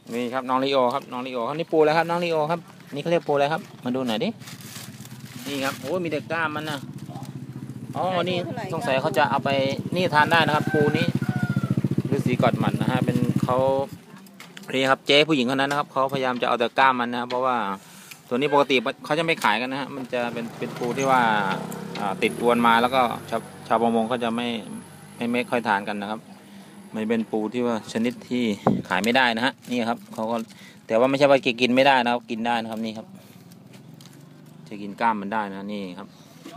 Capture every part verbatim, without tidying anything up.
นี่ครับน้องลีโอครับน้องลีโอครับนี่ปูแล้วครับน้องลีโอครับนี่เขาเรียกปูอะไรครับมาดูหน่อยดินี่ครับโอ้มีแต่กล้ามมันนะอ๋อนี่สงสัยเขาจะเอาไปนี่ทานได้นะครับปูนี้ฤาษีกอดหมันนะฮะเป็นเขานี่ครับเจ๊ผู้หญิงคนนั้นนะครับเขาพยายามจะเอาแต่กล้ามมันนะเพราะว่าตัวนี้ปกติเขาจะไม่ขายกันนะฮะมันจะเป็นเป็นปูที่ว่าติดอวนมาแล้วก็ชาวชาวประมงเขาจะไม่ไม่ไม่ค่อยทานกันนะครับมันเป็นปูที่ว่าชนิดที่ขายไม่ได้นะฮะนี่ครับเขาก็แต่ว่าไม่ใช่ว่ากินไม่ได้นะครับกินได้นะครับนี่ครับจะกินกล้ามมันได้นะนี่ครับ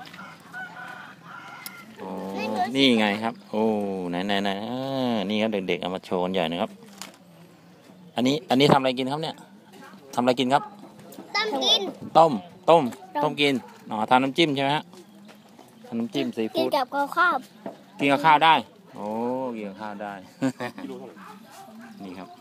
โอ้นี่ไงครับโอ้ไหนไหนไหนนี่ครับเด็กๆเอามาโชว์กันใหญ่นะครับอันนี้อันนี้ทำอะไรกินครับเนี่ยทำอะไรกินครับต้มกินต้มต้มต้มกินอ๋อทานน้ำจิ้มใช่ไหมฮะทานน้ำจิ้มซีฟู้ดกินกับข้าวกินกับข้าวได้โอ้กินกับข้าวได้นี่ครับ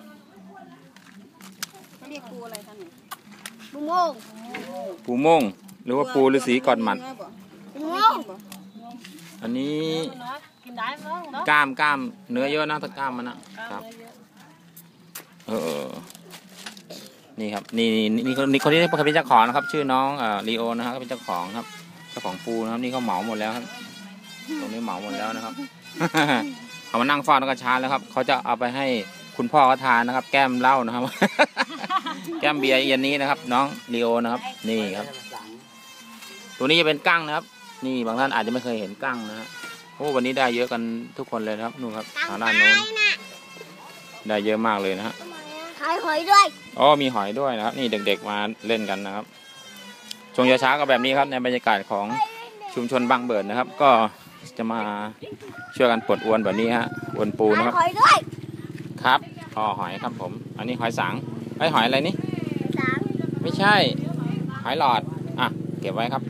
เรียกปูอะไรท่านนี่ปูโม่งปูโม่งหรือว่าปูฤาษีกอดหมัดปูโม่งอันนี้กล้ามกล้ามเนื้อเยอะนะถ้ากล้ามมันนะครับเออนี่ครับนี่นี่นี่คนนี้เขาเป็นเจ้าของนะครับชื่อน้องเอ่อลีโอนะครับเขาเป็นเจ้าของครับเจ้าของปูนะครับนี่เขาเหมาหมดแล้วครับตรงนี้เหมาหมดแล้วนะครับเขามานั่งฟาดกระชาแล้วครับเขาจะเอาไปให้คุณพ่อเขาทานนะครับแก้มเหล้านะครับ แก้มเบียร์เย็นนี้นะครับน้องลีโอนะครับนี่ครับตัวนี้จะเป็นกั้งนะครับนี่บางท่านอาจจะไม่เคยเห็นกั้งนะฮะโอ้วันนี้ได้เยอะกันทุกคนเลยนะครับนู่นครับทางด้านโน้นได้เยอะมากเลยนะฮะขายหอยด้วยอ๋อมีหอยด้วยนะครับนี่เด็กๆมาเล่นกันนะครับช่วงเช้าๆก็แบบนี้ครับในบรรยากาศของชุมชนบางเบิดนะครับก็จะมาช่วยกันปลดอวนแบบนี้ฮะอวนปูนะครับหอยด้วยครับอ๋อหอยครับผมอันนี้หอยสังไอหอยอะไรนี่สังไม่ใช่หอยหลอดอ่ะเก็บไว้ครับ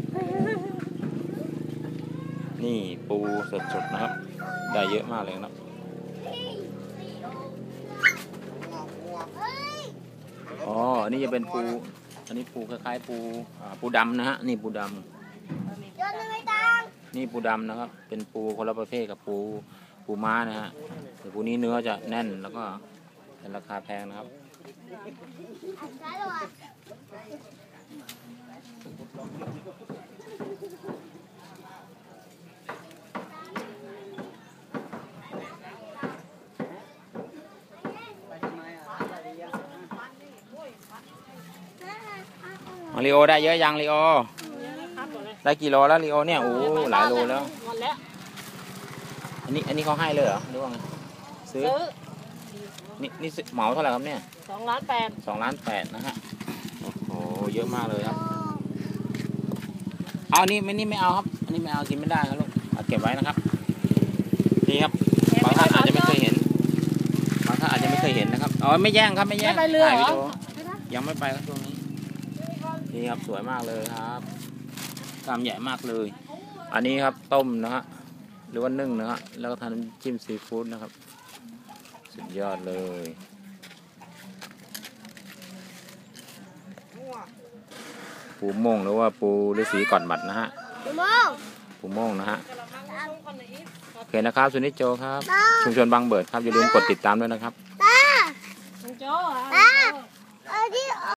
นี่ปูสดๆนะครับได้เยอะมากเลยนะอ๋ออันนี้จะเป็นปูอันนี้ปูคล้ายๆปูปูดำนะฮะนี่ปูดำนี่ปูดำนะครับเป็นปูคนละประเภทกับปูปูม้านะฮะแต่ปูนี้เนื้อจะแน่นแล้วก็เป็นราคาแพงนะครับลีโอได้เยอะยังลีโอได้กี่โลแล้วลีโอเนี่ยโอ้หลายโลแล้วอันนี้อันนี้เขาให้เลยเหรอหรือว่าไงซื้อนี่นี่เหมาเท่าไหร่ครับเนี่ยสองล้านแปดสองล้านแปดนะฮะโอ้โหเยอะมากเลยครับเอาอันนี้ไม่นี่ไม่เอาครับอันนี้ไม่เอากินไม่ได้ครับลูกเอาเก็บไว้นะครับนี่ครับบางท่านอาจจะไม่เคยเห็นบางท่านอาจจะไม่เคยเห็นนะครับอ๋อไม่แย่งครับไม่แย่งถ่ายวิดีโอยังไม่ไปครับช่วงนี้นี่ครับสวยมากเลยครับกล้ามใหญ่มากเลยอันนี้ครับต้มนะฮะหรือว่านึ่งนะฮะแล้วก็ทานน้ำจิ้มซีฟู้ดนะครับสุดยอดเลยปูโม่งหรือว่าปูฤาษีกอดหมัดนะฮะปูโม่งปูโม่งนะฮะโอเคนะครับสุนิจโจครับชุมชนบางเบิดครับอย่าลืมกดติดตามด้วยนะครับตาโจ